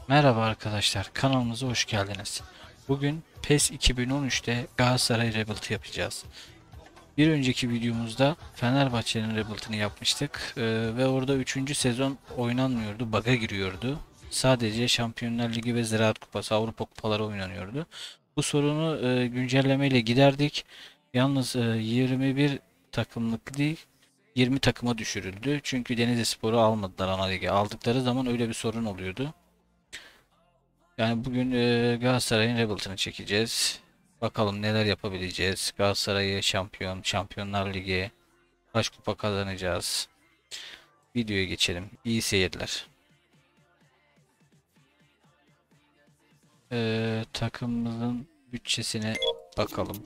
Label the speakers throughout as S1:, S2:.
S1: Merhaba arkadaşlar, kanalımıza hoş geldiniz. Bugün PES 2013'te Galatasaray Rebuild yapacağız. Bir önceki videomuzda Fenerbahçe'nin Rebuild'ını yapmıştık ve orada 3. sezon oynanmıyordu, bug'a giriyordu. Sadece Şampiyonlar Ligi ve Ziraat Kupası, Avrupa Kupaları oynanıyordu. Bu sorunu güncellemeyle giderdik. Yalnız 21 takımlık değil, 20 takıma düşürüldü. Çünkü Denizlispor'u almadılar ana lige. Aldıkları zaman öyle bir sorun oluyordu. Yani bugün Galatasaray'ın Rebuild'ını çekeceğiz. Bakalım neler yapabileceğiz. Galatasaray'ı şampiyon, Şampiyonlar Ligi, kaç kupa kazanacağız. Videoya geçelim. İyi seyirler. Takımımızın bütçesine bakalım.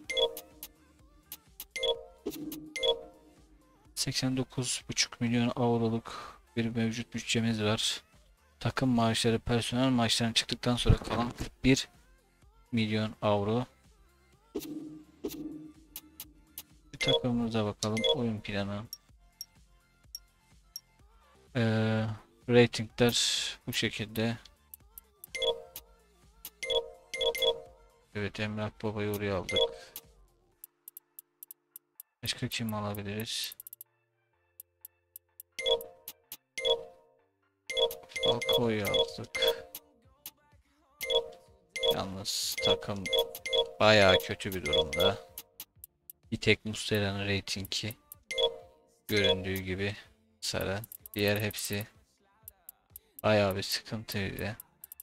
S1: 89,5 milyon avroluk bir mevcut bütçemiz var. Takım maaşları, personel maaşlarından çıktıktan sonra kalan 41 milyon avro. Bir takımımıza bakalım. Oyun planı. Ee, Ratingler bu şekilde. Evet, Emrah Baba'yı oraya aldık. Başka kim alabiliriz? Falcao'yu aldık. Yalnız takım bayağı kötü bir durumda. Bir tek Muslera'nın reytingi göründüğü gibi sarı. Diğer hepsi bayağı bir sıkıntıydı.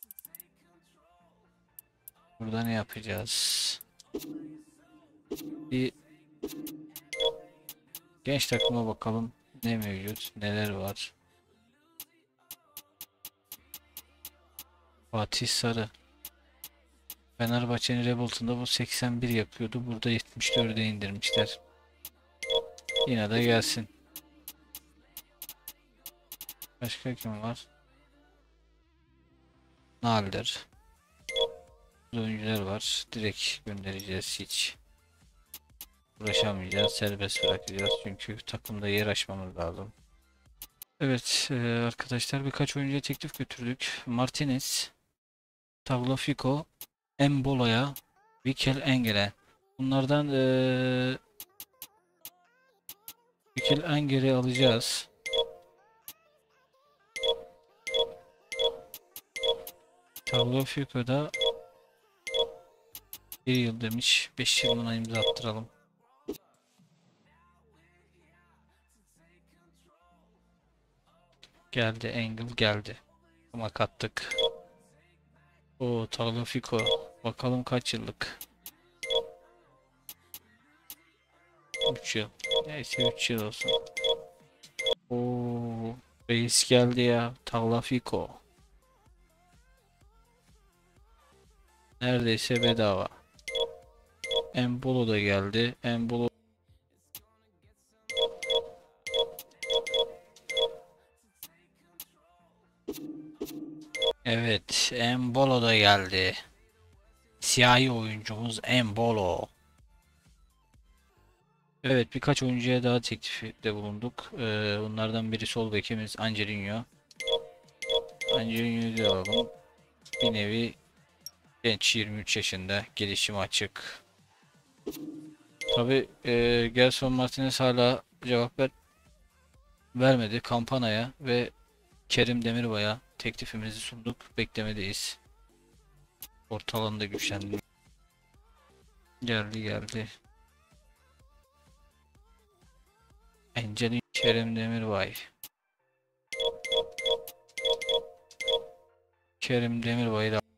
S1: Burada ne yapacağız? Bir genç takıma bakalım. Ne mevcut? Neler var? Fatih Sarı. Fenerbahçe'nin Revolt'unda bu 81 yapıyordu. Burada 74'e indirmişler. Yine de gelsin. Başka kim var? Nalder. Oyuncular var. Direkt göndereceğiz, hiç uğraşamayacağız. Serbest bırakacağız. Çünkü takımda yer açmamız lazım. Evet arkadaşlar, birkaç oyuncuya teklif götürdük. Martinez, Tagliafico, Embolo'ya, Mikel Engel'e. Bunlardan Mikel Engel'i alacağız. Tagliafico'da 1 yıl demiş. 5 yılına imza attıralım. Geldi, Engel geldi. Ama kattık. O Tagliafico. Bakalım kaç yıllık. 3 yıl. Neyse 3 yıl olsun. Oo, reis geldi ya. Tagliafico. Neredeyse bedava. Embolo da geldi. Embolo. Evet, Embolo da geldi. Siyahi oyuncumuz Embolo. Evet, birkaç oyuncuya daha teklifte bulunduk. Bunlardan biri sol bekimiz Angelino. Angelino'yu da alalım. Bir nevi genç, 23 yaşında, gelişim açık. Tabi Gelson Martinez hala cevap vermedi Kampana'ya ve Kerim Demirbay'a teklifimizi sunduk. Beklemedeyiz. Orta alanda güçlendi. Geldi. Engelin Kerim Demirbay. Kerim Demirbay'ı da.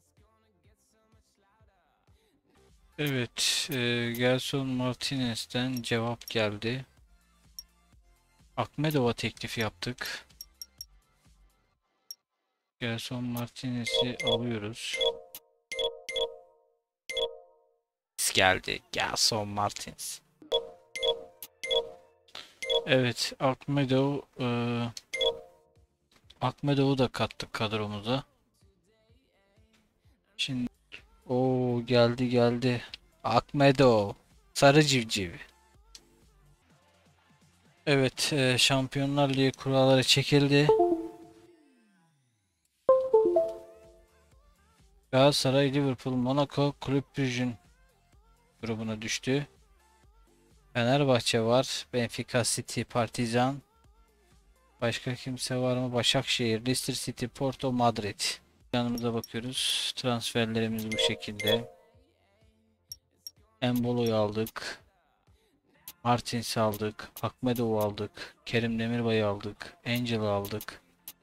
S1: Evet, Gelson Martinez'den cevap geldi. Akmedova teklifi yaptık. Gelson Martinez'i alıyoruz. Geldi. Gelson Martinez. Evet, Akmedov'u da kattık kadromuza. Şimdi o geldi. Akmedov. Sarı civciv. Evet, Şampiyonlar Ligi kuralları çekildi. Galatasaray, Liverpool, Monaco, Kulüp Brugge'ün grubuna düştü. Fenerbahçe var. Benfica, City, Partizan. Başka kimse var mı? Başakşehir, Leicester City, Porto, Madrid. Yanımıza bakıyoruz. Transferlerimiz bu şekilde. Embolo'yu aldık. Martins'i aldık. Akmedov'u aldık. Kerim Demirbay'ı aldık. Angel'ı aldık.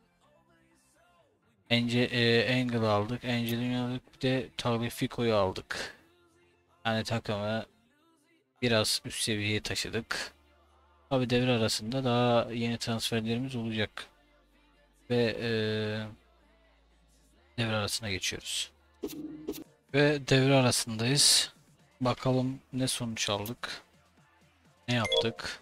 S1: Angel'ı aldık. Angel'ini aldık. Bir de Tagliafico'yu aldık. Yani takımı biraz üst seviyeye taşıdık. Tabi devre arasında daha yeni transferlerimiz olacak. Ve devre arasına geçiyoruz. Ve devre arasındayız. Bakalım ne sonuç aldık. Ne yaptık?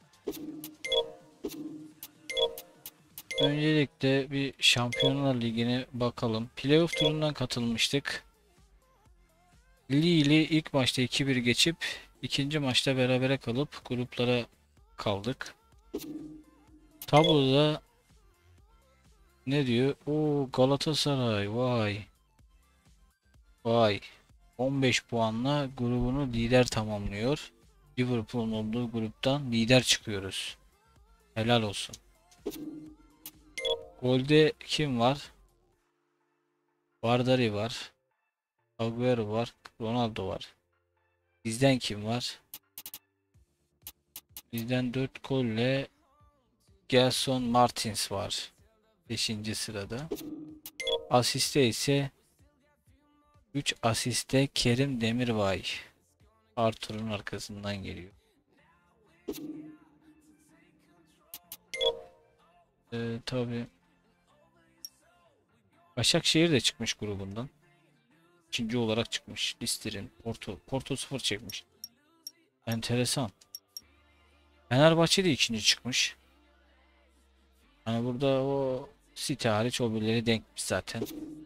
S1: Öncelikle bir Şampiyonlar Ligi'ne bakalım. Playoff turundan katılmıştık. Lille ilk maçta 2-1 geçip ikinci maçta berabere kalıp gruplara kaldık. Tabloda ne diyor? O Galatasaray vay. Vay. 15 puanla grubunu lider tamamlıyor. Liverpool'un olduğu gruptan lider çıkıyoruz. Helal olsun. Golde kim var? Vardari var. Agüero var. Ronaldo var. Bizden kim var? Bizden 4 golle Gelson Martins var. 5. sırada. Asiste ise 3 asiste Kerim Demirbay. Arthur'un arkasından geliyor. Tabii. Başakşehir de çıkmış grubundan. İkinci olarak çıkmış. Lister'in Porto 0 çekmiş. Enteresan. Fenerbahçe de ikinci çıkmış. Hani burada o City hariç o birileri denkmiş zaten.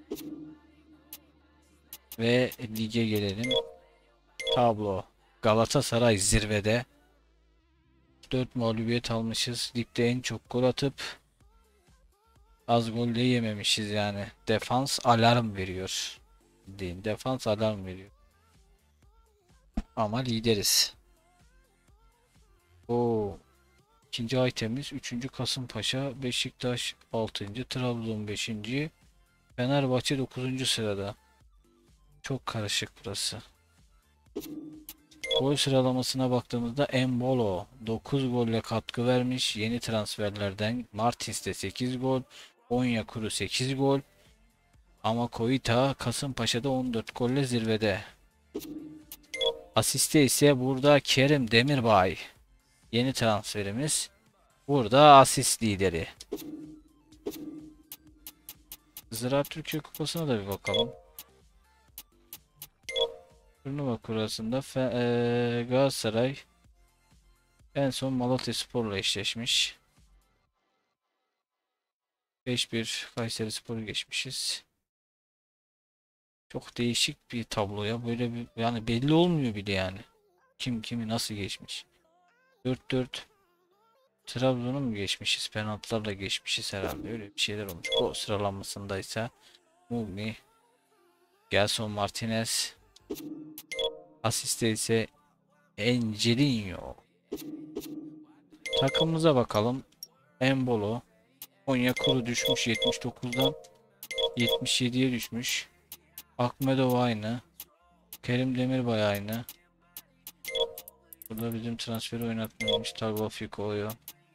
S1: Ve lige gelelim. Tablo. Galatasaray zirvede. 4 mağlubiyet almışız. Ligde en çok gol atıp az gol de yememişiz yani. Defans alarm veriyor. Defans alarm veriyor. Ama lideriz. O ikinci aytemiz 3. Kasımpaşa, Beşiktaş 6. Trabzon 5. Fenerbahçe 9. sırada. Çok karışık burası. Gol sıralamasına baktığımızda Embolo 9 golle katkı vermiş. Yeni transferlerden Martins de 8 gol. Onyekuru 8 gol. Ama Koita Kasımpaşa'da 14 golle zirvede. Asiste ise burada Kerim Demirbay. Yeni transferimiz. Burada asist lideri. Ziraat Türkiye Kupası'na da bir bakalım. Turnuva kurasında Galatasaray en son Malatyaspor'la eşleşmiş. 5-1 Kayserispor'u geçmişiz. Çok değişik bir tabloya. Böyle bir yani belli olmuyor bile yani. Kim kimi nasıl geçmiş. 4-4 Trabzon'u mu geçmişiz? Penaltılarla geçmişiz herhalde. Öyle bir şeyler olmuş. O sıralanmasında ise Mugni, Gelson Martinez, asiste ise Angelino. Takımımıza bakalım. Embolo, Onyekuru düşmüş 79'dan 77'ye düşmüş. Akmedov aynı. Kerim Demirbay aynı. Burada bizim transferi oynatmamış Tagliafico'yu.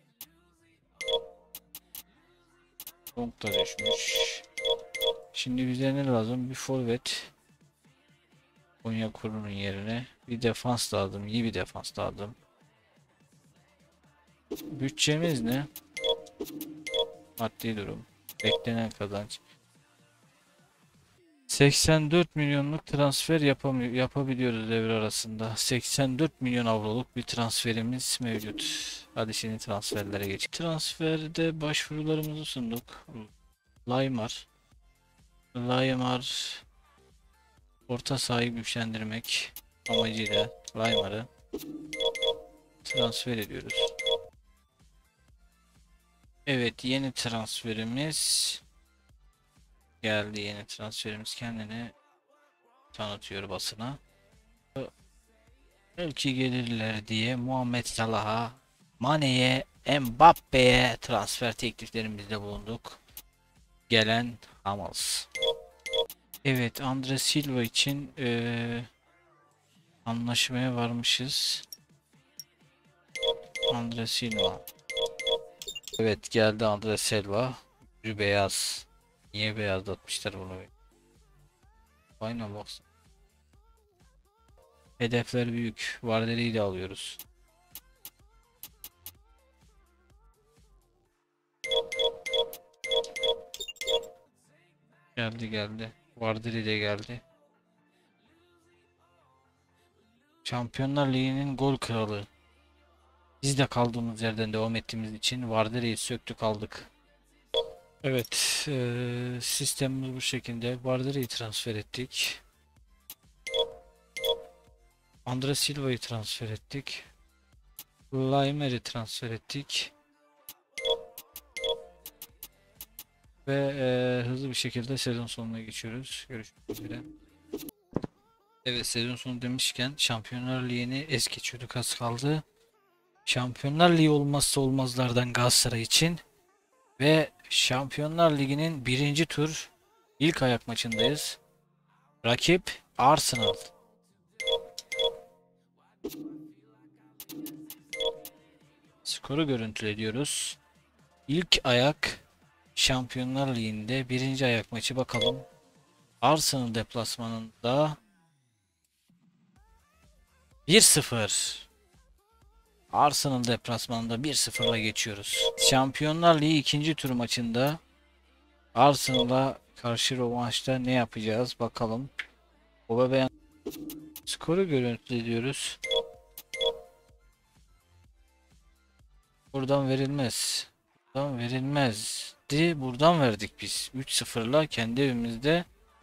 S1: Long da düşmüş. Şimdi bize ne lazım? Bir forvet. Onyekuru'nun yerine. Bir defans lazım. İyi bir defans lazım. Bütçemiz ne? Maddi durum. Beklenen kazanç. 84 milyonluk transfer yapabiliyoruz devre arasında. 84 milyon avroluk bir transferimiz mevcut. Hadi şimdi transferlere geç. Transferde başvurularımızı sunduk. Laymar. Laymar orta sahayı güçlendirmek amacıyla Laymar'ı transfer ediyoruz. Evet, yeni transferimiz Geldi yeni transferimiz, kendini tanıtıyor basına. Belki gelirler diye Muhammed Salah'a, Mane'ye, Mbappe'ye transfer tekliflerimizde bulunduk. Gelen Hummels. Evet, Andre Silva için anlaşmaya varmışız. Andre Silva. Evet, geldi Andre Silva. Yüzü beyaz. Niye beyazlatmışlar bunu? Aynen baksana. Hedefler büyük. Varderi'yi de alıyoruz. Geldi. Varderi de geldi. Şampiyonlar Ligi'nin gol kralı. Biz de kaldığımız yerden devam ettiğimiz için Varderi'yi söktük aldık. Evet, sistemimiz bu şekilde. Varderi'yi transfer ettik. Andre Silva'yı transfer ettik. Laimer'i transfer ettik. Ve hızlı bir şekilde sezon sonuna geçiyoruz. Görüşmek üzere. Evet, sezon sonu demişken Şampiyonlar Ligi'ni es geçiyorduk, az kaldı. Şampiyonlar Ligi olmazsa olmazlardan Galatasaray için ve Şampiyonlar Ligi'nin birinci tur ilk ayak maçındayız. Rakip Arsenal. Skoru görüntülüyoruz. İlk ayak Şampiyonlar Ligi'nde birinci ayak maçı, bakalım. Arsenal deplasmanında 1-0. Arsenal deplasmanında 1-0'la geçiyoruz. Şampiyonlar Ligi ikinci tur maçında Arsenal'a karşı rövanşta ne yapacağız bakalım. Aubameyang. Skoru görüntülüyoruz. Buradan verilmez. Buradan verilmezdi. Buradan verdik biz. 3-0'la kendi evimizde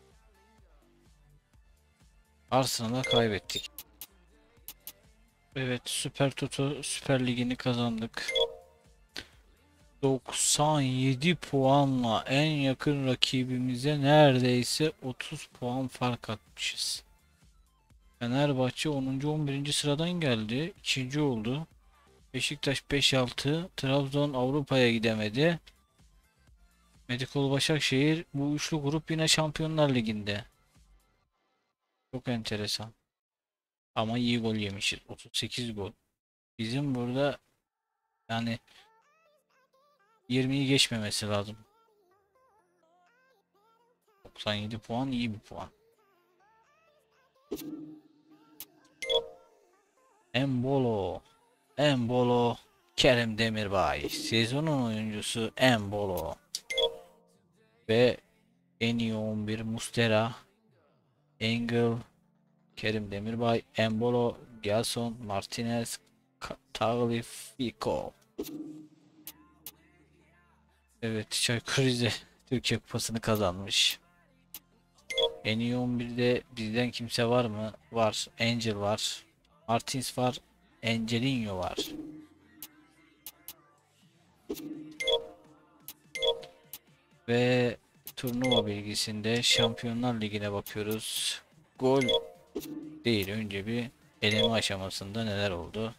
S1: Arsenal'a kaybettik. Evet, Süper Toto Süper Ligi'ni kazandık. 97 puanla en yakın rakibimize neredeyse 30 puan fark atmışız. Fenerbahçe 10. 11. sıradan geldi. İkinci oldu. Beşiktaş 5-6. Trabzon Avrupa'ya gidemedi. Medikol Başakşehir, bu üçlü grup yine Şampiyonlar Ligi'nde. Çok enteresan. Ama iyi gol yemişiz. 38 gol. Bizim burada yani 20'yi geçmemesi lazım. 97 puan iyi bir puan. Embolo Kerem Demirbay. Sezonun oyuncusu Embolo. Ve en iyi 11 Mustera, Engel, Kerim Demirbay, Embolo, Gelson, Martinez, Tagliafico. Evet, Çaykur Rize Türkiye Kupası'nı kazanmış. En iyi 11'de bizden kimse var mı? Var. Angel var. Martins var. Angelinho var. Ve turnuva bilgisinde Şampiyonlar Ligi'ne bakıyoruz. Gol değil, önce bir eleme aşamasında neler oldu?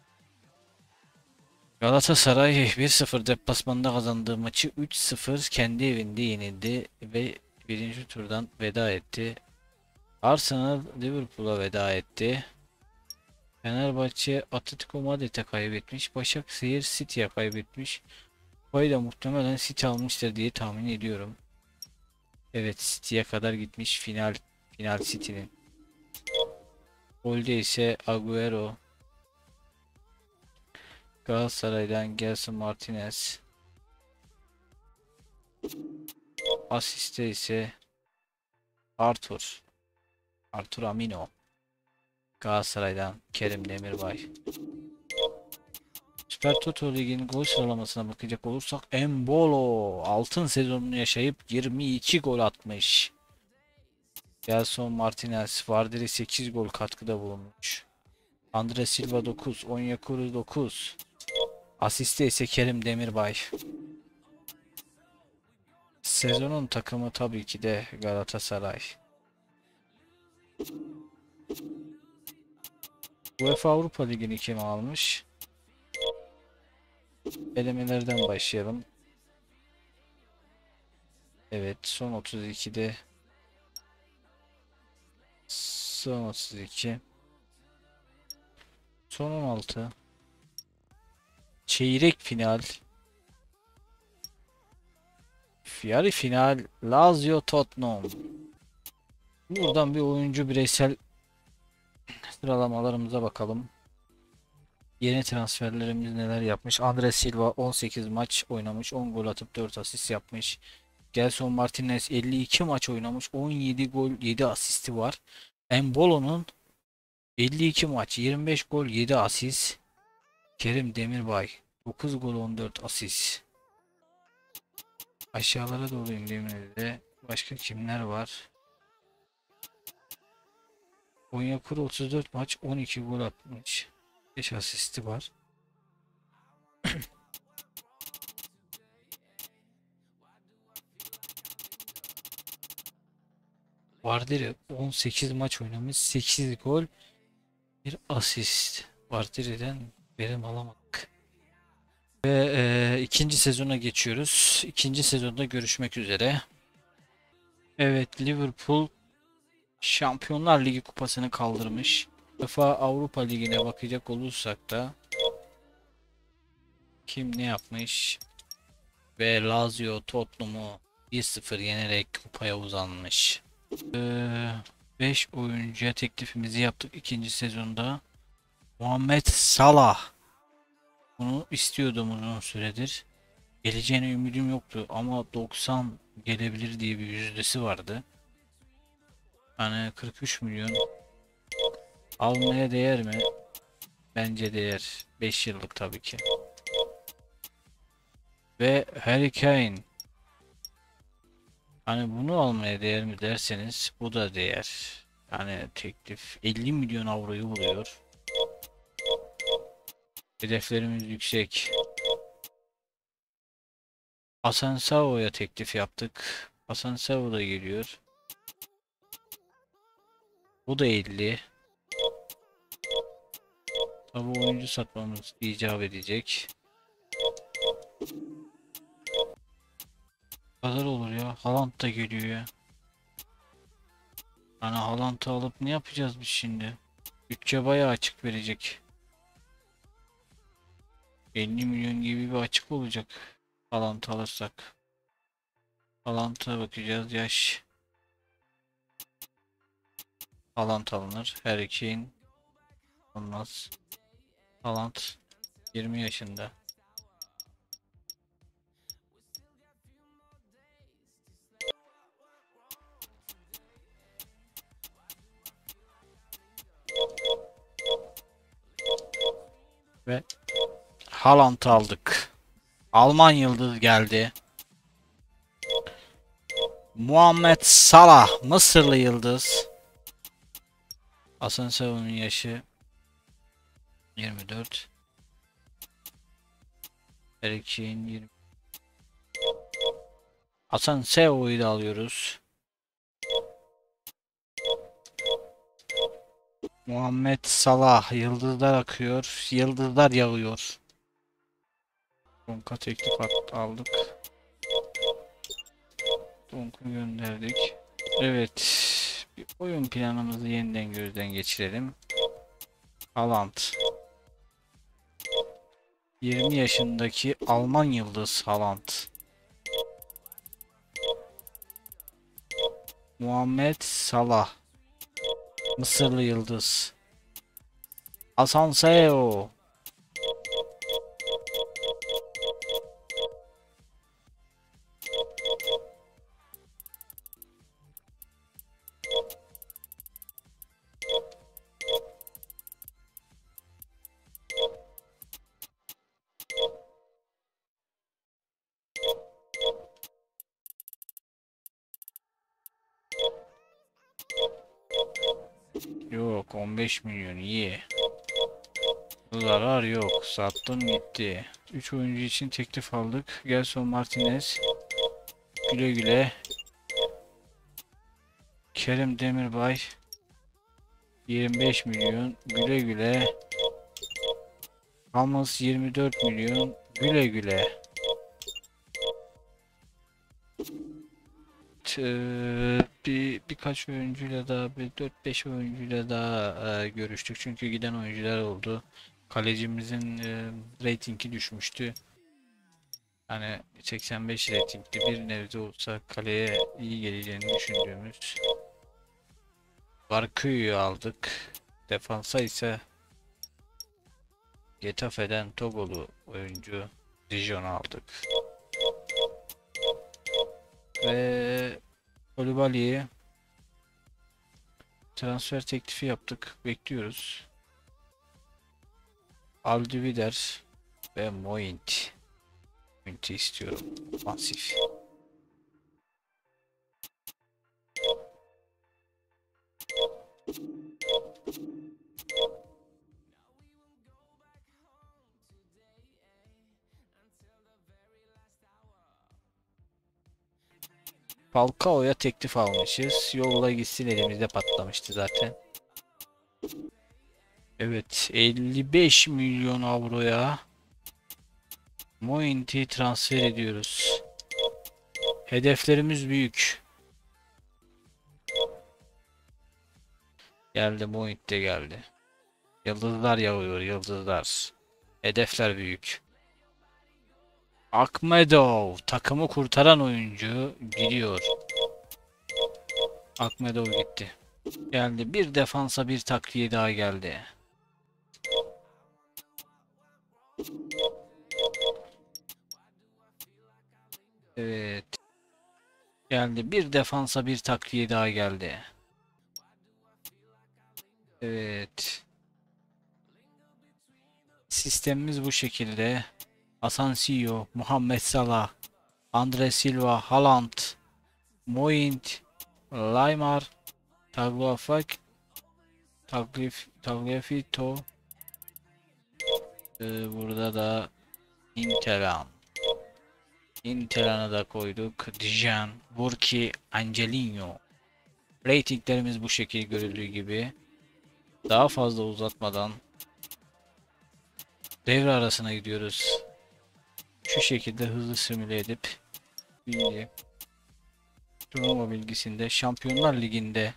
S1: Galatasaray 1-0 deplasmanda kazandığı maçı 3-0 kendi evinde yenildi ve birinci turdan veda etti. Arsenal Liverpool'a veda etti. Fenerbahçe Atletico Madrid'e kaybetmiş. Başakşehir City'ye kaybetmiş. Kupayı da muhtemelen City almıştır diye tahmin ediyorum. Evet, City'ye kadar gitmiş, final City'nin. Golde ise Agüero. Galatasaray'dan Gelson Martinez. Asiste ise Arthur Amino. Galatasaray'dan Kerim Demirbay. Süper Toto Lig'in gol sıralamasına bakacak olursak Embolo altın sezonunu yaşayıp 22 gol atmış. Gelson Martinez, Vardiri 8 gol katkıda bulunmuş. Andre Silva 9, Onyekuru 9. Asiste ise Kerim Demirbay. Sezonun takımı tabii ki de Galatasaray. UEFA Avrupa Ligi'ni kim almış? Elemelerden başlayalım. Evet, son 32'de son 32 son 16 çeyrek final yarı final Lazio Tottenham. Buradan bir oyuncu bireysel sıralamalarımıza bakalım. Yeni transferlerimiz neler yapmış? Andres Silva 18 maç oynamış, 10 gol atıp 4 asist yapmış. Gelson Martinez 52 maç oynamış, 17 gol 7 asisti var. Embolo'nun 52 maç, 25 gol 7 asist. Kerim Demirbay 9 gol 14 asist. Aşağılara doğru indiğimizde başka kimler var? Onyekuru 34 maç 12 gol atmış. 5 asisti var. Vardiri 18 maç oynamış 8 gol 1 asist. Vardiri'den verim alamadık. Ve ikinci sezona geçiyoruz. İkinci sezonda görüşmek üzere. Evet, Liverpool Şampiyonlar Ligi kupasını kaldırmış. UEFA Avrupa Ligi'ne bakacak olursak da kim ne yapmış? Ve Lazio Tottenham'u 1-0 yenerek kupaya uzanmış. 5 oyuncuya teklifimizi yaptık ikinci sezonda. Muhammed Salah. Bunu istiyordum uzun süredir. Geleceğine ümidim yoktu ama 90 gelebilir diye bir yüzdesi vardı. Hani 43 milyon almaya değer mi? Bence değer. 5 yıllık tabii ki. Ve Harry Kane. Hani bunu almaya değer mi derseniz bu da değer. Yani teklif 50 milyon avroyu buluyor. Hedeflerimiz yüksek. Asensio'ya teklif yaptık. Asensio da geliyor. Bu da 50. Tabi oyuncu satmamız icap edecek. Kadar olur ya. Haaland da geliyor ya. Hani Haaland'ı alıp ne yapacağız biz şimdi? Bütçe bayağı açık verecek. 50 milyon gibi bir açık olacak. Haaland'ı alırsak. Haaland'a bakacağız. Yaş. Haaland alınır. Harry Kane olmaz. Haaland 20 yaşında. Ve Haaland'ı aldık. Alman yıldız geldi. Muhammed Salah Mısırlı yıldız. Asensio'nun yaşı 24. Harry Kane 20. Asensio'yu da alıyoruz. Muhammed Salah yıldızlar akıyor. Yıldızlar yağıyor. Donka teklif aldık. Donk'u gönderdik. Evet. Bir oyun planımızı yeniden gözden geçirelim. Haaland. 20 yaşındaki Alman yıldız Haaland. Muhammed Salah. Mısırlı yıldız. Asensio. Yok 15 milyon iyi. Zarar yok. Sattım gitti. 3 oyuncu için teklif aldık. Gelson Martinez güle güle. Kerim Demirbay 25 milyon güle güle. Hamas 24 milyon güle güle. Birkaç oyuncuyla daha, bir 4-5 oyuncuyla daha görüştük çünkü giden oyuncular oldu. Kalecimizin reytingi düşmüştü. Hani 85 reytingli bir nebze olsa kaleye iyi geleceğini düşündüğümüz Barkuyu'yu aldık. Defansa ise Getafe'den Togolu oyuncu Dijon aldık. Ve Koulibaly'ye transfer teklifi yaptık. Bekliyoruz. Aldivider ve Moint. Moint'i istiyorum. Masif. Falcao'ya teklif almışız. Yolla gitsin, elimizde patlamıştı zaten. Evet, 55 milyon avroya Moint'i transfer ediyoruz. Hedeflerimiz büyük. Geldi, Moint de geldi. Yıldızlar yağıyor, yıldızlar. Hedefler büyük. Akmedov, takımı kurtaran oyuncu gidiyor. Akmedov gitti. Geldi, bir defansa bir takviye daha geldi. Evet. Geldi, bir defansa bir takviye daha geldi. Evet. Sistemimiz bu şekilde. Asensio, Muhammed Salah, Andre Silva, Haaland, Moint, Lemar, Tagliafico, Tagliafico, burada da Interan. Interan'ı da koyduk. Dijan, Burki, Angelino. Ratinglerimiz bu şekilde görüldüğü gibi. Daha fazla uzatmadan devre arasına gidiyoruz. Şu şekilde hızlı simüle edip bilgi, turnuva bilgisinde Şampiyonlar Ligi'nde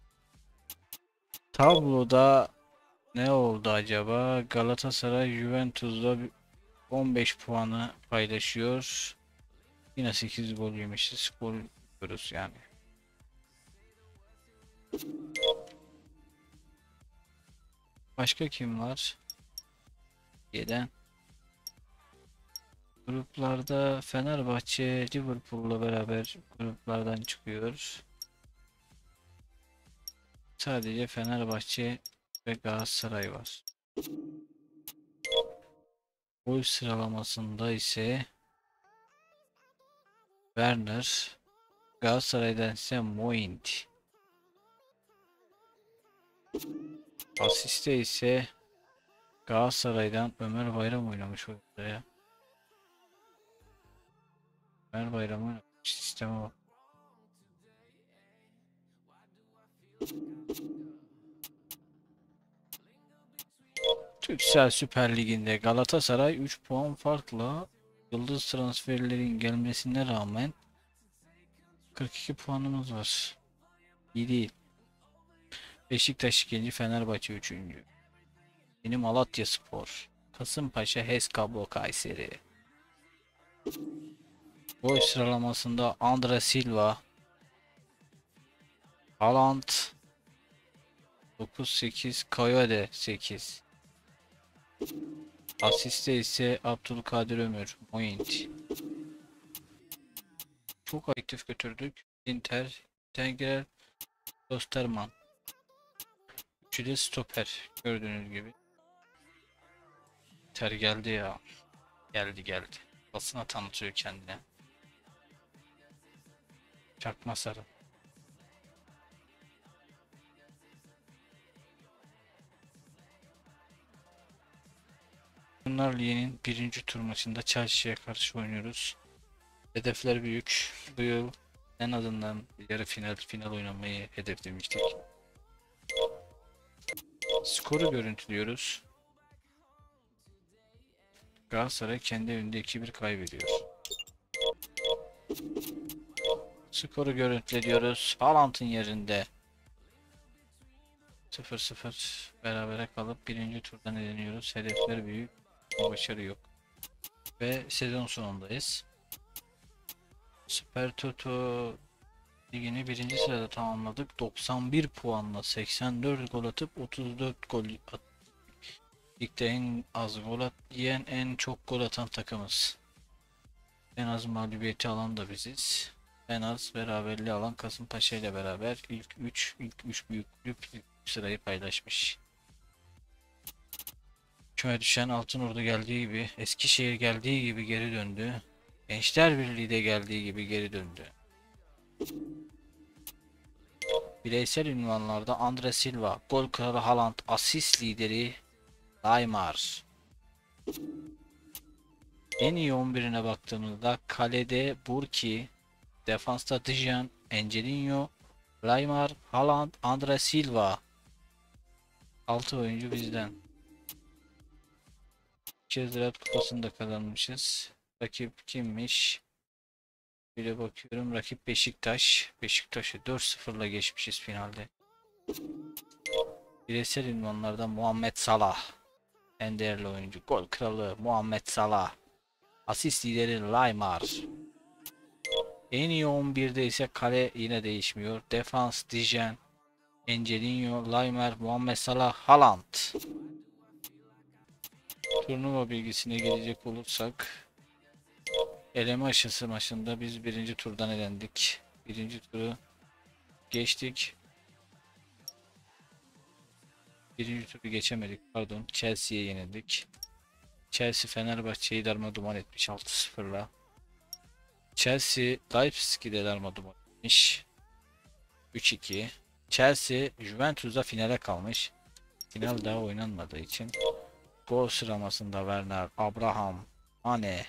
S1: tabloda ne oldu acaba? Galatasaray Juventus'la 15 puanı paylaşıyor. Yine 8 gol yemişiz. Gol yiyoruz yani. Başka kim var? Yeden. Gruplarda Fenerbahçe Liverpool'la beraber gruplardan çıkıyor. Sadece Fenerbahçe ve Galatasaray var. Gol sıralamasında ise Werner, Galatasaray'dan ise Moint. Asiste ise Galatasaray'dan Ömer Bayram oynamış orada ya. Ömer Bayram oynamış, sisteme bak. Türksel Süper Ligi'nde Galatasaray 3 puan farkla yıldız transferlerin gelmesine rağmen 42 puanımız var. İyi değil. Beşiktaş 2. Fenerbahçe 3. Benim Malatyaspor, Kasımpaşa, HES Kablo Kayseri. Gol sıralamasında Andre Silva, Haaland 9-8, Coyote 8. Asiste ise Abdülkadir Ömür, Moint. Çok aktif götürdük. Inter, Tenger, Osterman. Üçü de stoper gördüğünüz gibi. Inter geldi ya. Geldi. Basına tanıtıyor kendine. Çakma sarı. Bunlar Ligi'nin 1. tur maçında Chelsea'ye karşı oynuyoruz. Hedefler büyük. Bu yıl en azından yarı final oynamayı hedeflemiştik. Skoru görüntülüyoruz. Galatasaray kendi evinde 2-1 kaybediyor. Skoru görüntülüyoruz. Haaland'ın yerinde 0-0 berabere kalıp birinci turdan eleniyoruz. Hedefler büyük ama başarı yok. Ve sezon sonundayız. Süper Toto ligini birinci sırada tamamladık. 91 puanla 84 gol atıp 34 gol at. Ligde en az gol yiyen, en çok gol atan takımız. En az mağlubiyeti alan da biziz. En az beraberliği alan Kasımpaşa ile beraber ilk 3 büyük kulüp ilk sırayı paylaşmış. Küme düşen Altınordu geldiği gibi, Eskişehir geldiği gibi geri döndü. Gençler Birliği de geldiği gibi geri döndü. Bireysel ünvanlarda Andre Silva, gol kralı Haaland, asist lideri Neymar. En iyi 11'ine baktığımızda kalede Burki, defansta Dijan, Angelino, Neymar, Haaland, Andre Silva. 6 oyuncu bizden. Ziraat Kupası'nda kazanmışız. Rakip kimmiş? Bir de bakıyorum, rakip Beşiktaş. Beşiktaş'ı 4-0'la geçmişiz finalde. Bireysel ünvanlarda Muhammed Salah. En değerli oyuncu. Gol kralı Muhammed Salah. Asist lideri Neymar. En iyi 11'de ise kale yine değişmiyor. Defans Dijen, Angelino, Neymar, Muhammed Salah, Haaland. Turnuva bilgisine gelecek olursak, eleme aşısı maçında biz birinci turdan elendik. Birinci turu geçtik. Birinci turu geçemedik, pardon. Chelsea'ye yenildik. Chelsea Fenerbahçe'yi darmaduman etmiş 6-0'la. Chelsea Leipzig'i de darmaduman etmiş 3-2. Chelsea Juventus'a finale kalmış. Final daha oynanmadığı için. Gol sıralamasında Werner, Abraham, Mane.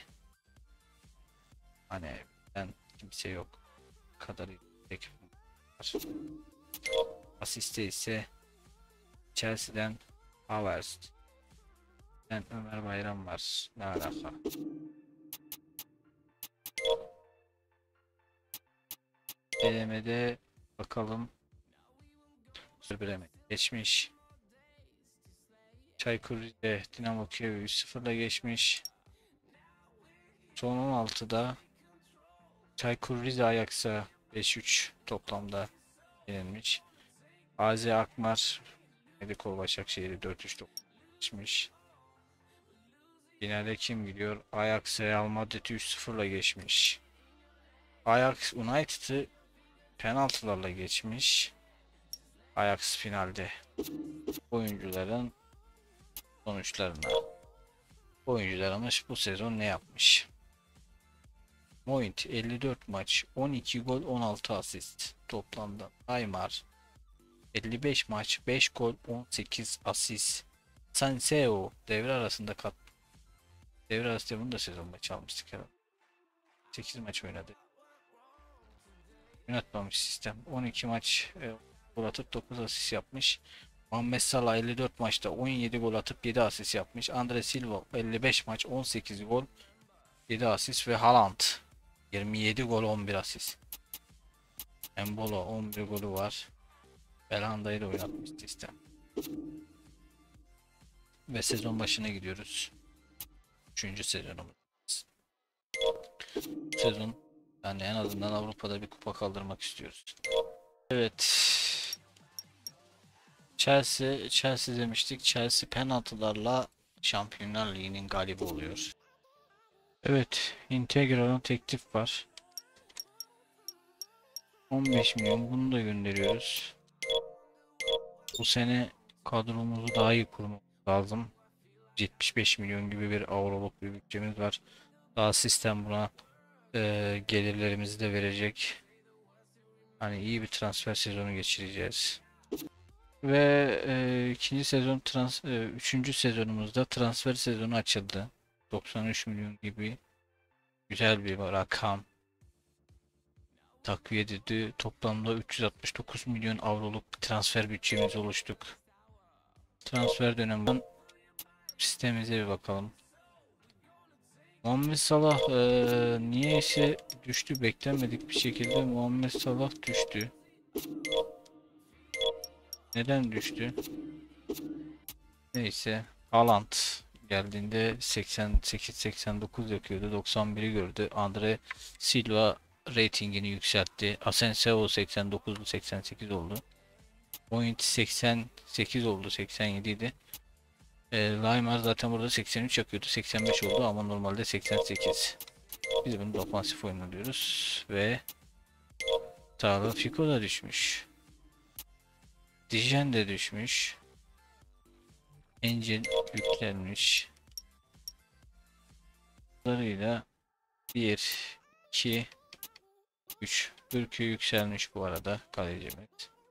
S1: Ben kimse yok. Kadar tek var. Asiste ise Chelsea'den Havertz. Ömer Bayram var. Ne alaka? Elemede bakalım. Bremen geçmiş. Çaykur Rize Dinamo Kiev'i 3-0'la geçmiş. Son 16'da Çaykur Rize Ajax'a 5-3 toplamda yenilmiş. AZ Alkmaar Medikol Başakşehir'i 4-3 geçmiş. Finale kim gidiyor? Ajax Real Madrid'i 3-0'la geçmiş. Ajax United'ı penaltılarla geçmiş. Ajax finalde. Oyuncuların sonuçlarına. Oyuncularımız bu sezon ne yapmış? Moint 54 maç, 12 gol, 16 asist toplamda. Neymar 55 maç, 5 gol, 18 asist. Sanseo devre arasında devre arasında bunu da sezon maçı almıştık herhalde. 8 maç oynadı. Yönetmemiş sistem. 12 maç gol atıp 9 asist yapmış. Muhammed Salah 54 maçta 17 gol atıp 7 asist yapmış. Andre Silva 55 maç 18 gol 7 asist ve Haaland 27 gol 11 asist. Embolo 11 golü var. Belhanda'yı da oynatmış sistem. Ve sezon başına gidiyoruz. 3. sezonumuz. Sezon yani en azından Avrupa'da bir kupa kaldırmak istiyoruz. Evet. Chelsea demiştik. Chelsea penaltılarla Şampiyonlar Ligi'nin galibi oluyor. Evet, Integral'ın teklif var. 15 milyon, bunu da gönderiyoruz. Bu sene kadromuzu daha iyi kurmamız lazım. 75 milyon gibi bir avroluk bir bütçemiz var. Daha sistem buna gelirlerimizi de verecek. Hani iyi bir transfer sezonu geçireceğiz. Ve üçüncü sezonumuzda transfer sezonu açıldı. 93 milyon gibi güzel bir rakam. takviye edildi. Toplamda 369 milyon avroluk bir transfer bütçemiz oluştuk. Transfer döneminden sistemimize bir bakalım. Muhammed Salah niyeyse düştü. Beklenmedik bir şekilde Muhammed Salah düştü. Neden düştü? Neyse. Haaland geldiğinde 88-89 yakıyordu. 91'i gördü. Andre Silva ratingini yükseltti. Asensio 89'du 88 oldu. Point 88 oldu, 87 idi. Neymar zaten burada 83 yakıyordu. 85 oldu ama normalde 88. Biz bunu da ofansif oyunu diyoruz ve Fico da düşmüş. Dijen de düşmüş. Angel yüklenmiş. Bunlarıyla 1, 2, 3. Türkiye yükselmiş bu arada kalecimiz.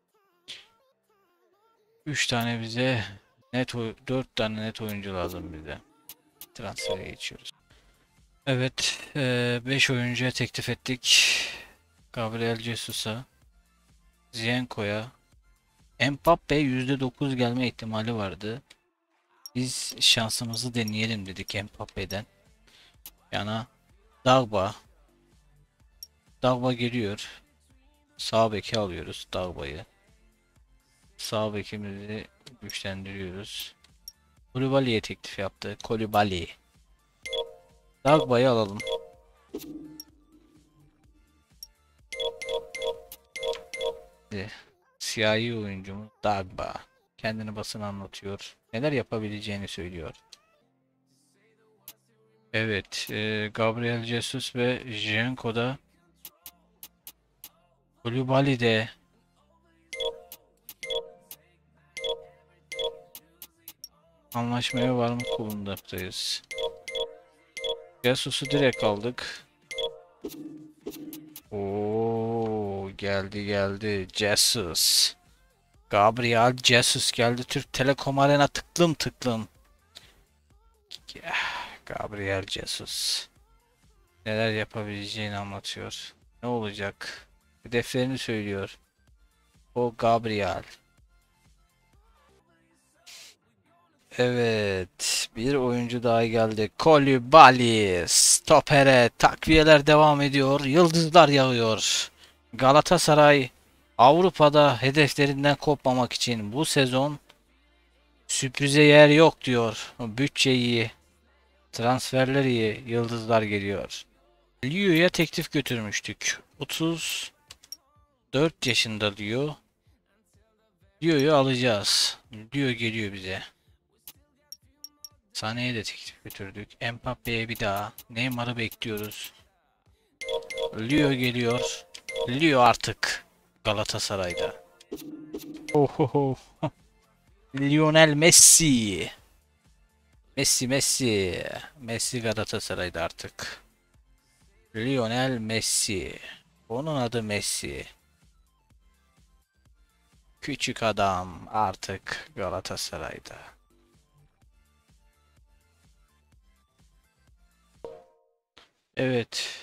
S1: 3 tane bize 4 tane net oyuncu lazım bize. Transfere geçiyoruz. Evet, 5 oyuncuya teklif ettik. Gabriel Jesus'a, Zienko'ya, Mbappe %9 gelme ihtimali vardı. Biz şansımızı deneyelim dedik Mbappe'den. Yana Dagba. Dagba geliyor. Sağ beki alıyoruz Dagba'yı. Sağ bekimizi güçlendiriyoruz. Koulibaly'ye teklif yaptı. Koulibaly. Dagba'yı alalım. Siyahi oyuncumuz Dagba. Kendini basına anlatıyor. Neler yapabileceğini söylüyor. Evet, Gabriel Jesus ve Zienko'da, Koulibaly'de anlaşmaya varmak bulunmaktayız. Jesus'u direkt aldık. Oo, geldi Jesus. Gabriel Jesus geldi. Türk Telekom Arena tıklım tıklım. Gabriel Jesus. Neler yapabileceğini anlatıyor. Ne olacak? Hedeflerini söylüyor. O Gabriel. Evet. Bir oyuncu daha geldi. Koulibaly. Stopere. Takviyeler devam ediyor. Yıldızlar yağıyor. Galatasaray Avrupa'da hedeflerinden kopmamak için bu sezon sürprize yer yok diyor. Bütçe iyi. Transferler iyi. Yıldızlar geliyor. Lyo'ya teklif götürmüştük. 34 yaşında diyor. Lyo'yu alacağız. Lyo geliyor bize. Sané'ye de teklif götürdük. Mbappe'ye bir daha. Neymar'ı bekliyoruz. Lyo geliyor. Lyo artık Galatasaray'da. Ohoho. Lionel Messi. Messi Galatasaray'da artık. Lionel Messi. Onun adı Messi. Küçük adam artık Galatasaray'da. Evet.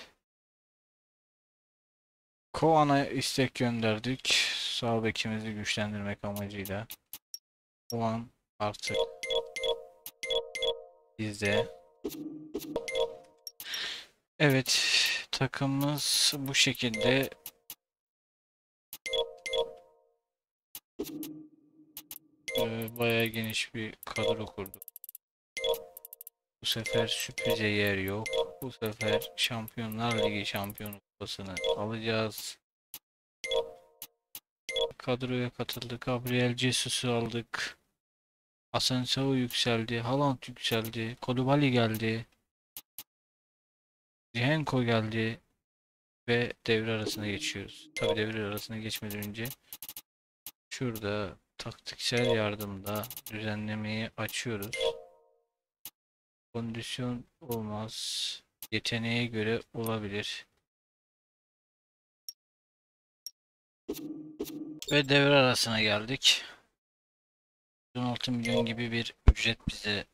S1: Koan'a istek gönderdik. Sağ bekimizi güçlendirmek amacıyla. Koan artık bizde. Evet. Takımımız bu şekilde. Bayağı geniş bir kadro kurduk. Bu sefer sürprize yer yok. Bu sefer Şampiyonlar Ligi şampiyonu kupasını alacağız. Kadroya katıldık. Gabriel Jesus'u aldık. Asensio yükseldi. Haaland yükseldi. Koulibaly geldi. Zinchenko geldi. Ve devre arasına geçiyoruz. Tabi devre arasına geçmeden önce şurada taktiksel yardımda düzenlemeyi açıyoruz. Kondisyon olmaz. Yeteneğe göre olabilir. Ve devre arasına geldik. 16 milyon gibi bir ücret bize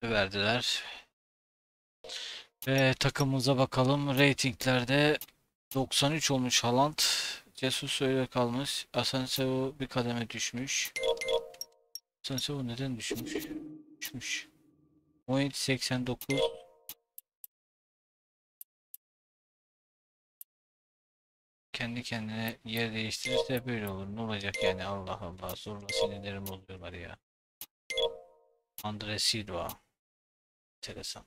S1: verdiler. Ve takımımıza bakalım. Ratinglerde 93 olmuş Haaland. Jesus öyle kalmış. Asensio bir kademe düşmüş. Asensio neden düşmüş? Düşmüş. 17.89. Kendi kendine yer değiştirirse böyle olur. Ne olacak yani, Allah Allah. Zorla sinirlerim bozuyorlar ya. Andre Silva. Enteresan.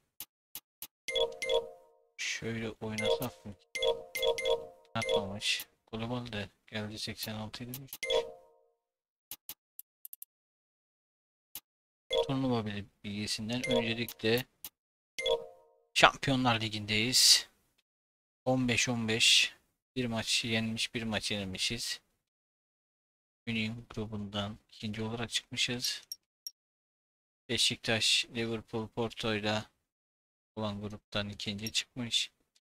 S1: Şöyle oynasak mı? Atmamış. Global de geldi 86 idi. Turnuva bilgisinden öncelikle Şampiyonlar Ligi'ndeyiz. 15-15. Bir maç yenmiş, bir maç yenilmişiz. Münih'in grubundan ikinci olarak çıkmışız. Beşiktaş, Liverpool, Porto'yla olan gruptan ikinci çıkmış.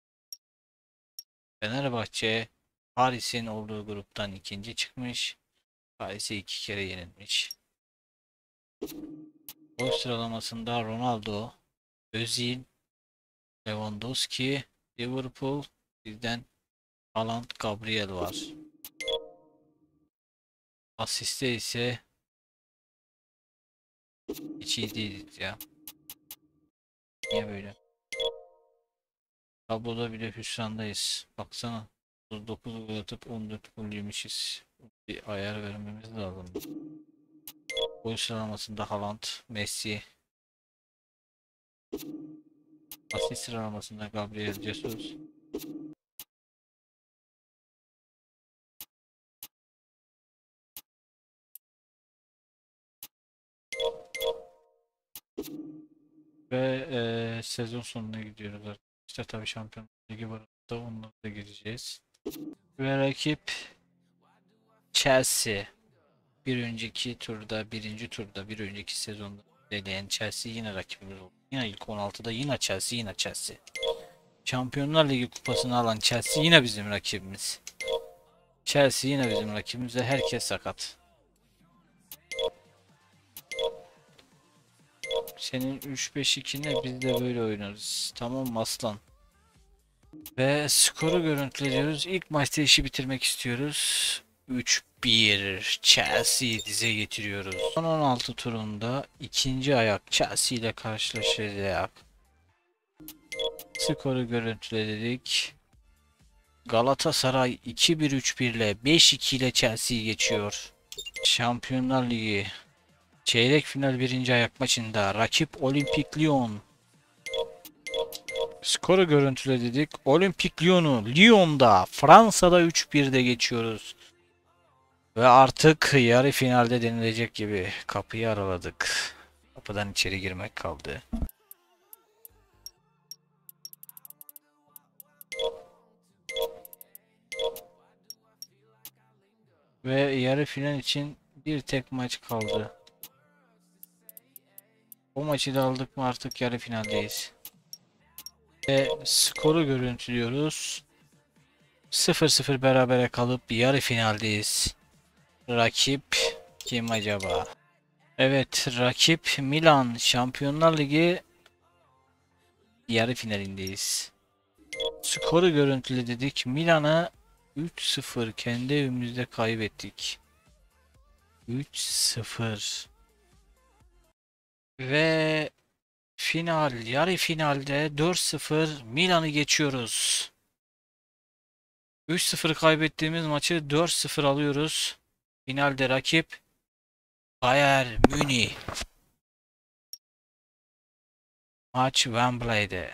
S1: Fenerbahçe, Paris'in olduğu gruptan ikinci çıkmış. Paris'e iki kere yenilmiş. Gol sıralamasında Ronaldo, Özil, Lewandowski, Liverpool, bizden Haaland, Gabriel var. Asiste ise hiç iyi değiliz ya. Niye böyle? Tabloda bile hüsrandayız. Baksana. 9 gol atıp 14 gol yemişiz. Bir ayar vermemiz lazım. Gol sıralamasında Haaland, Messi. Asist sıralamasında Gabriel Jesus. Ve sezon sonuna gidiyoruz arkadaşlar. Tabii Şampiyonlar Ligi var da onlara da gireceğiz. Ve rakip Chelsea. Bir önceki turda, birinci turda, bir önceki sezonda eleyen Chelsea yine rakibimiz oldu. Yine ilk 16'da yine Chelsea, yine Chelsea. Şampiyonlar Ligi kupasını alan Chelsea yine bizim rakibimiz. Chelsea yine bizim rakibimiz ve herkes sakat. Senin 3-5-2 ne? Biz de böyle oynarız. Tamam mı aslan? Ve skoru görüntülüyoruz. İlk maçta işi bitirmek istiyoruz. 3-1 Chelsea dize getiriyoruz. Son 16 turunda ikinci ayak Chelsea ile karşılaşacak. Skoru görüntüledik. Galatasaray 2-1-3-1 ile 5-2 ile Chelsea'yi geçiyor. Şampiyonlar Ligi çeyrek final birinci ayak maçında rakip Olimpik Lyon. Skoru görüntüledik. Olimpik Lyon'u Lyon'da, Fransa'da 3-1'de geçiyoruz. Ve artık yarı finalde denilecek gibi kapıyı araladık. Kapıdan içeri girmek kaldı. Ve yarı final için bir tek maç kaldı. O maçı da aldık mı artık yarı finaldeyiz. Ve skoru görüntülüyoruz. 0-0 berabere kalıp yarı finaldeyiz. Rakip kim acaba? Evet, rakip Milan, Şampiyonlar Ligi yarı finalindeyiz. Skoru görüntüledik. Milan'a 3-0 kendi evimizde kaybettik. 3-0. Ve final, yarı finalde 4-0 Milan'ı geçiyoruz. 3-0 kaybettiğimiz maçı 4-0 alıyoruz. Finalde rakip Bayern Münih. Maç Wembley'de.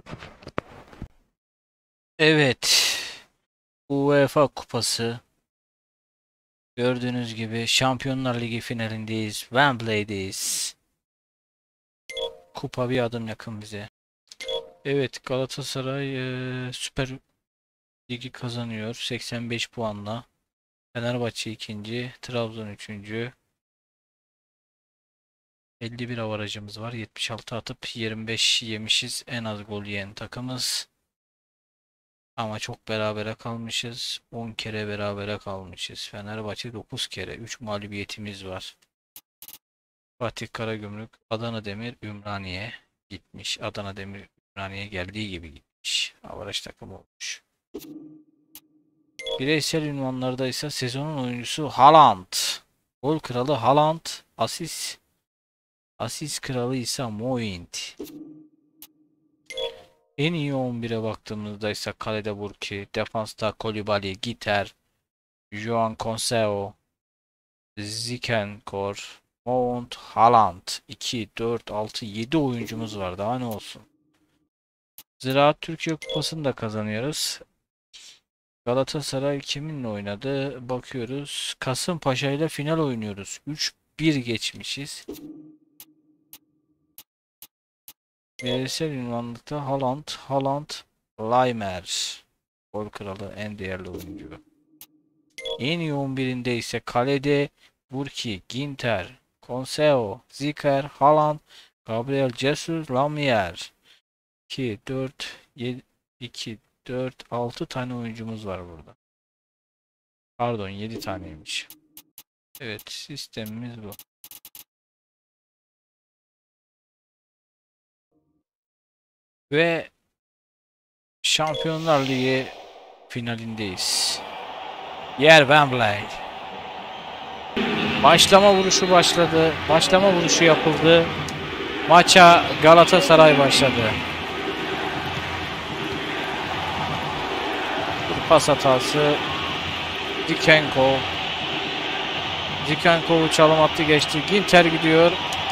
S1: Evet. UEFA Kupası. Gördüğünüz gibi Şampiyonlar Ligi finalindeyiz. Wembley'deyiz. Kupa bir adım yakın bize. Evet, Galatasaray Süper Ligi kazanıyor 85 puanla. Fenerbahçe ikinci, Trabzon üçüncü. 51 avarajımız var. 76 atıp 25 yemişiz. En az gol yiyen takımız. Ama çok berabere kalmışız. 10 kere berabere kalmışız. Fenerbahçe 9 kere. 3 mağlubiyetimiz var. Fatih Karagümrük, Adana Demir, Ümraniye gitmiş. Adana Demir, Ümraniye geldiği gibi gitmiş. Avaraj takım olmuş. Bireysel ünvanlarda ise sezonun oyuncusu Haaland. Gol kralı Haaland. Asist kralı ise Moint. En iyi 11'e baktığımızda ise kalede Burki, defansta Koulibaly, Gitter, João Cancelo, Zickenkor, Mount, Haaland. 2, 4, 6, 7 oyuncumuz var. Daha ne olsun. Ziraat Türkiye Kupası'nı da kazanıyoruz. Galatasaray kiminle oynadı? Bakıyoruz. Kasımpaşa ile final oynuyoruz. 3-1 geçmişiz. Bireysel ünvanlıkta Haaland, Laimer. Gol kralı, en değerli oyuncu. En iyi 11'inde ise kalede Burki, Ginter, Cancelo, Ziker, Haaland, Gabriel Jesus, Lamier. 2, 4, 7, 2, 4, 6 tane oyuncumuz var burada. Pardon, 7 taneymiş. Evet, sistemimiz bu. Ve Şampiyonlar Ligi finalindeyiz. Yer Wembley. Başlama vuruşu başladı. Başlama vuruşu yapıldı. Maça Galatasaray başladı. Bir pas hatası. Zickenkov'u çalım attı, geçti. Ginter gidiyor.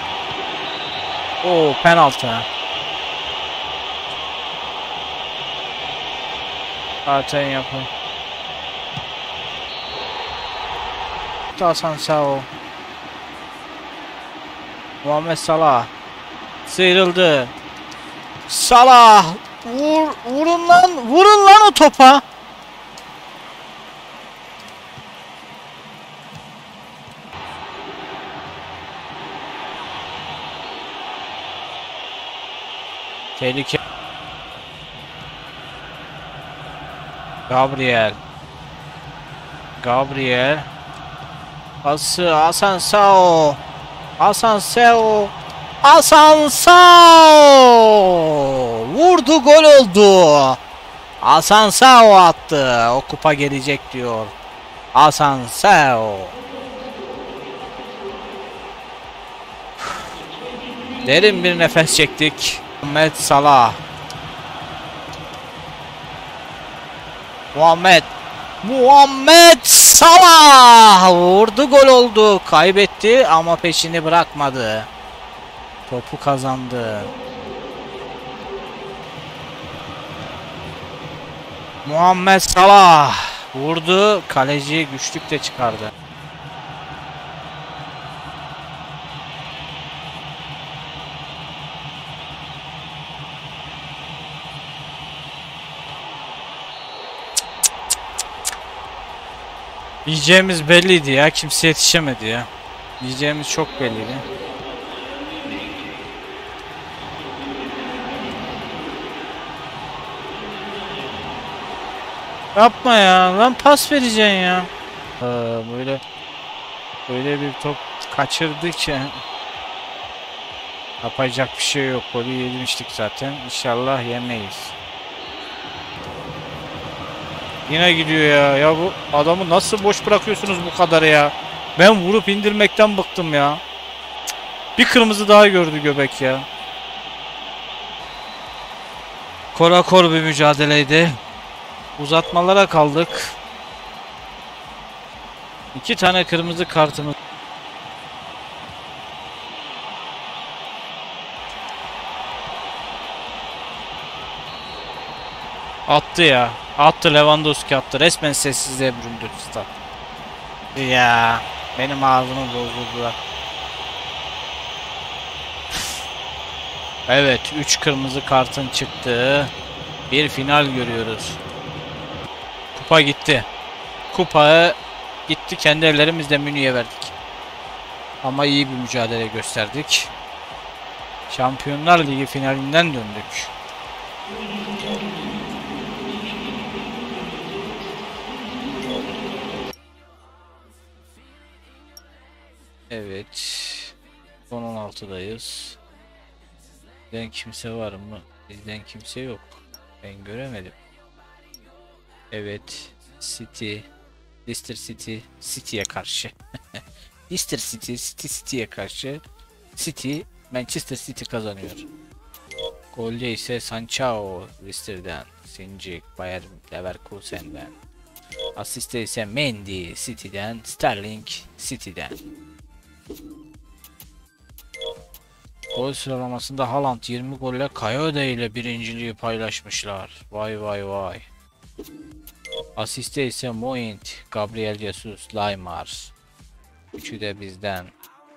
S1: O penaltı. Zaten yapın. Hasan Sao. Muhammed Salah. Sıyrıldı. Salah. Vurun lan. Vurun lan o topa. Tehlike. Gabriel. Pası Hasan Sao. Vurdu, gol oldu. Hasan Sao attı. O kupa gelecek diyor. Hasan Sao. Derin bir nefes çektik. Muhammed Salah. Muhammed Salah vurdu, gol oldu. Kaybetti ama peşini bırakmadı. Topu kazandı. Muhammed Salah vurdu. Kaleci güçlükle çıkardı. Yiyeceğimiz belliydi ya. Kimse yetişemedi ya. Yiyeceğimiz çok belliydi. Yapma ya. Lan pas vereceksin ya. Böyle bir top kaçırdıkça yapacak bir şey yok. Golü yemiştik zaten. İnşallah yemeyiz. Yine gidiyor ya. Ya bu adamı nasıl boş bırakıyorsunuz bu kadar ya? Ben vurup indirmekten bıktım ya. Bir kırmızı daha gördü göbek ya. Korakor bir mücadeleydi. Uzatmalara kaldık. 2 tane kırmızı kartımız. Attı ya. Attı, Lewandowski attı. Resmen sessizliğe büründü stat. Ya benim ağzımı bozuldular. Evet, 3 kırmızı kartın çıktığı bir final görüyoruz. Kupa gitti. Kupa gitti, kendi ellerimizle Münih'e verdik. Ama iyi bir mücadele gösterdik. Şampiyonlar Ligi finalinden döndük. Evet. Son 16'dayız. Bizden kimse var mı? Bizden kimse yok. Ben göremedim. Evet. City. Leicester City. City'ye karşı. Leicester City. City'ye karşı. City. Manchester City kazanıyor. Golde ise Sancho Leicester'den. Sincik Bayer Leverkusen'den. Asiste ise Mendy City'den. Sterling City'den. Gol sıralamasında Haaland 20 golle Kayode ile birinciliği paylaşmışlar. Vay vay vay. Asiste ise Moint, Gabriel Jesus, Laimar. Üçü de bizden.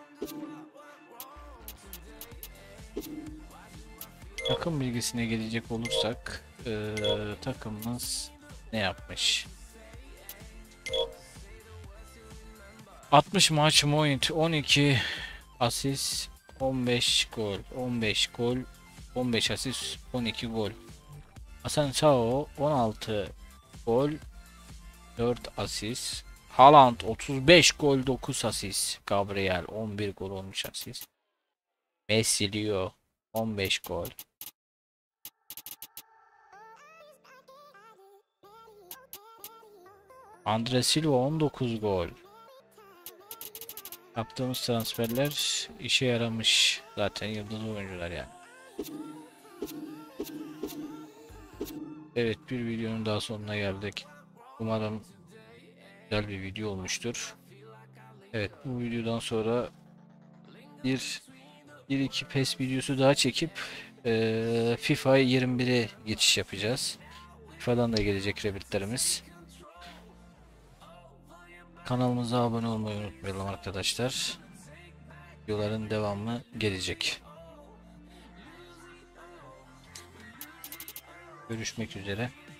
S1: Takım bilgisine gelecek olursak takımımız ne yapmış? 60 maç Moint 12 asist 15 gol 15 gol 15 asist 12 gol. Asensio 16 gol 4 asist. Haaland 35 gol 9 asist. Gabriel 11 gol 13 asist. Messi Leo 15 gol. Andre Silva 19 gol. Yaptığımız transferler işe yaramış. Zaten yıldız oyuncular yani. Evet, bir videonun daha sonuna geldik. Umarım güzel bir video olmuştur. Evet, bu videodan sonra bir iki PES videosu daha çekip FIFA 21'e geçiş yapacağız. FIFA'dan da gelecek rebirtlerimiz. Kanalımıza abone olmayı unutmayalım arkadaşlar. Videoların devamı gelecek. Görüşmek üzere.